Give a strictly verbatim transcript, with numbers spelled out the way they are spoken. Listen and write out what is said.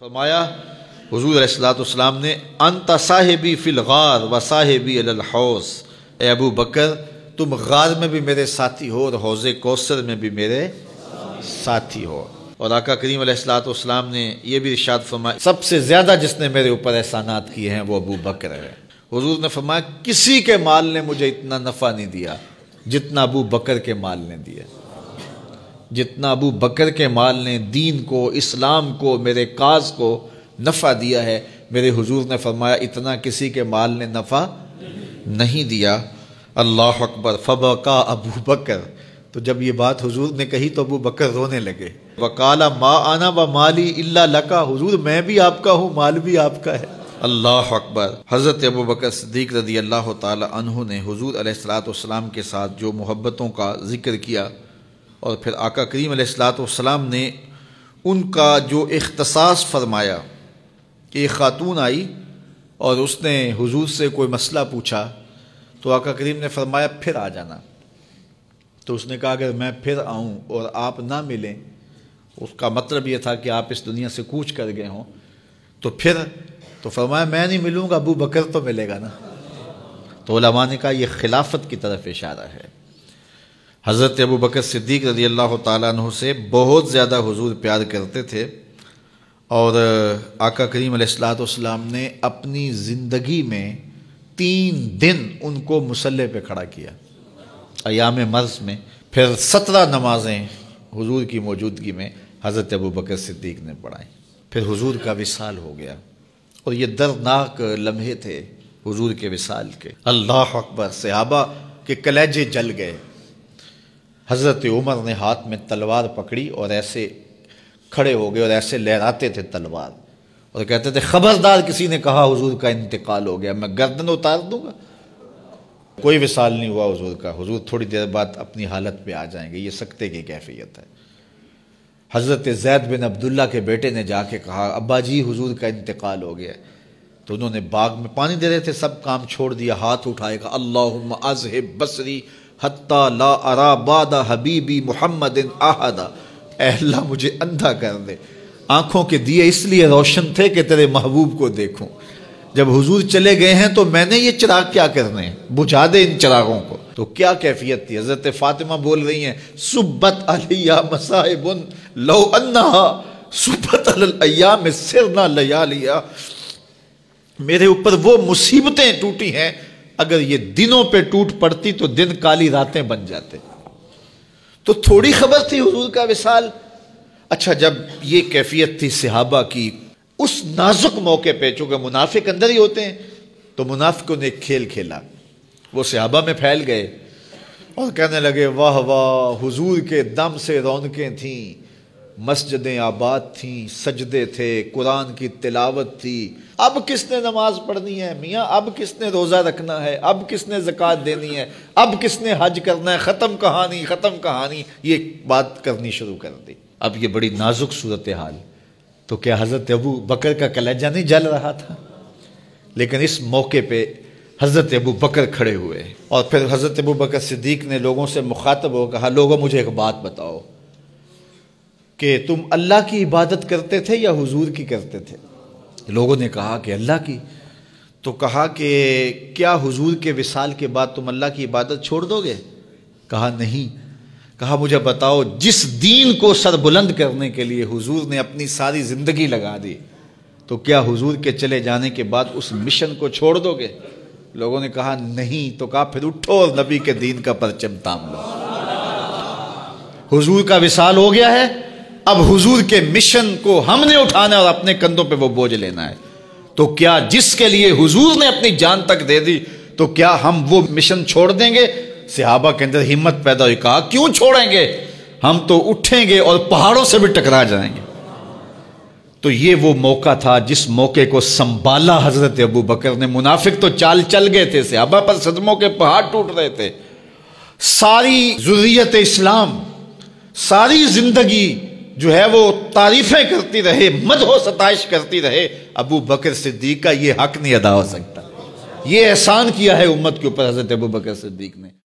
فرمایا حضور علیہ الصلوۃ والسلام نے انت صاحبی فی الغار و صاحبی علی الحوض، اے ابو بکر تم غار میں بھی میرے ساتھی ہو اور حوض کوثر میں بھی میرے ساتھی ہو۔ اور آقا کریم علیہ الصلوۃ والسلام نے یہ بھی ارشاد فرمایا سب سے زیادہ جس نے میرے اوپر احسانات کیے ہیں وہ ابو بکر ہے۔ حضور نے فرمایا کسی کے مال نے مجھے اتنا نفع نہیں دیا جتنا ابو بکر کے مال نے دیا، جتنا ابو بکر کے مال نے دین کو، اسلام کو، میرے کاز کو نفع دیا ہے، میرے حضور نے فرمایا اتنا کسی کے مال نے نفع نہیں دیا۔ اللہ اکبر۔ فبکا ابو بکر، تو جب یہ بات حضور نے کہی تو ابو بکر رونے لگے۔ وقال ما انا و مالی الا لکا، حضور میں بھی آپ کا ہوں، مال بھی آپ کا ہے۔ اللہ اکبر۔ حضرت ابو بکر صدیق رضی اللہ تعالی عنہ نے حضور علیہ الصلوۃ والسلام کے ساتھ جو محبتوں کا ذکر کیا، اور پھر آقا کریم علیہ الصلوۃ والسلام نے ان کا جو اختصاص فرمایا کہ ایک خاتون آئی اور اس نے حضور سے کوئی مسئلہ پوچھا تو آقا کریم نے فرمایا پھر آ جانا۔ تو اس نے کہا اگر میں پھر آؤں اور آپ نہ ملیں، اس کا مطلب یہ تھا کہ آپ اس دنیا سے کوچ کر گئے ہوں، تو پھر تو فرمایا میں نہیں ملوں گا، ابو بکر تو ملے گا نا۔ تو علماء نے کہا یہ خلافت کی طرف اشارہ ہے۔ حضرت ابو بکر صدیق رضی اللہ تعالیٰ عنہ سے بہت زیادہ حضور پیار کرتے تھے، اور آقا کریم علیہ الصلوۃ والسلام نے اپنی زندگی میں تین دن ان کو مصلی پہ کھڑا کیا ایام مرض میں، پھر سترہ نمازیں حضور کی موجودگی میں حضرت ابو بکر صدیق نے پڑھائیں، پھر حضور کا وصال ہو گیا، اور یہ دردناک لمحے تھے حضور کے وصال کے۔ اللہ اکبر۔ صحابہ کے کلیجے جل گئے۔ حضرت عمر نے ہاتھ میں تلوار پکڑی اور ایسے کھڑے ہو گئے اور ایسے لہراتے تھے تلوار، اور کہتے تھے خبردار کسی نے کہا حضور کا انتقال ہو گیا میں گردن اتار دوں گا۔ کوئی وصال نہیں ہوا حضور کا، حضور تھوڑی دیر بعد اپنی حالت پہ آ جائیں گے، یہ سکتے کی کیفیت ہے۔ حضرت زید بن عبداللہ کے بیٹے نے جا کے کہا ابا جی حضور کا انتقال ہو گیا، تو انہوں نے باغ میں پانی دے رہے تھے، سب کام چھوڑ دیا، ہاتھ اٹھائے گا اللہم اذہب بصری حتی لا ارا بعد حبیبی محمد احدا، اے اللہ مجھے اندھا کر دے، آنکھوں کے دیے اس لیے روشن تھے کہ تیرے محبوب کو دیکھوں، جب حضور چلے گئے ہیں تو میں نے یہ چراغ کیا کرنے ہیں، بجھا دے ان چراغوں کو۔ تو کیا کیفیت تھی۔ حضرت فاطمہ بول رہی ہیں سبت علیہ مصائب لو انہا سبت علی الایام سرنا لیالیا، میرے اوپر وہ مصیبتیں ٹوٹی ہیں اگر یہ دنوں پہ ٹوٹ پڑتی تو دن کالی راتیں بن جاتے۔ تو تھوڑی خبر تھی حضور کا وصال۔ اچھا جب یہ کیفیت تھی صحابہ کی اس نازک موقع پہ، چونکہ منافق اندر ہی ہوتے ہیں، تو منافقوں نے ایک کھیل کھیلا، وہ صحابہ میں پھیل گئے اور کہنے لگے واہ واہ حضور کے دم سے رونقیں تھیں، مسجدیں آباد تھیں، سجدے تھے، قرآن کی تلاوت تھی، اب کس نے نماز پڑھنی ہے میاں، اب کس نے روزہ رکھنا ہے، اب کس نے زکوٰۃ دینی ہے، اب کس نے حج کرنا ہے، ختم کہانی ختم کہانی، یہ بات کرنی شروع کر دی۔ اب یہ بڑی نازک صورتحال، تو کیا حضرت ابو بکر کا کلیجہ نہیں جل رہا تھا؟ لیکن اس موقع پہ حضرت ابو بکر کھڑے ہوئے، اور پھر حضرت ابو بکر صدیق نے لوگوں سے مخاطب ہو کہا لوگوں مجھے ایک بات بتاؤ کہ تم اللہ کی عبادت کرتے تھے یا حضور کی کرتے تھے؟ لوگوں نے کہا کہ اللہ کی۔ تو کہا کہ کیا حضور کے وصال کے بعد تم اللہ کی عبادت چھوڑ دو گے؟ کہا نہیں۔ کہا مجھے بتاؤ جس دین کو سر بلند کرنے کے لیے حضور نے اپنی ساری زندگی لگا دی، تو کیا حضور کے چلے جانے کے بعد اس مشن کو چھوڑ دو گے؟ لوگوں نے کہا نہیں۔ تو کہا پھر اٹھو اور نبی کے دین کا پرچم تام لو۔ حضور کا وصال ہو گیا ہے، اب حضور کے مشن کو ہم نے اٹھانا ہے اور اپنے کندھوں پہ وہ بوجھ لینا ہے۔ تو کیا جس کے لیے حضور نے اپنی جان تک دے دی، تو کیا ہم وہ مشن چھوڑ دیں گے؟ صحابہ کے اندر ہمت پیدا ہوئی، کہا کیوں چھوڑیں گے، ہم تو اٹھیں گے اور پہاڑوں سے بھی ٹکرا جائیں گے۔ تو یہ وہ موقع تھا جس موقع کو سنبھالا حضرت ابو بکر نے۔ منافق تو چال چل گئے تھے، صحابہ پر صدموں کے پہاڑ ٹوٹ رہے تھے، ساری ذریت اسلام ساری زندگی جو ہے وہ تعریفیں کرتی رہے، مدح و ستائش کرتی رہے، ابو بکر صدیق کا یہ حق نہیں ادا ہو سکتا۔ یہ احسان کیا ہے امت کے اوپر حضرت ابو بکر صدیق نے۔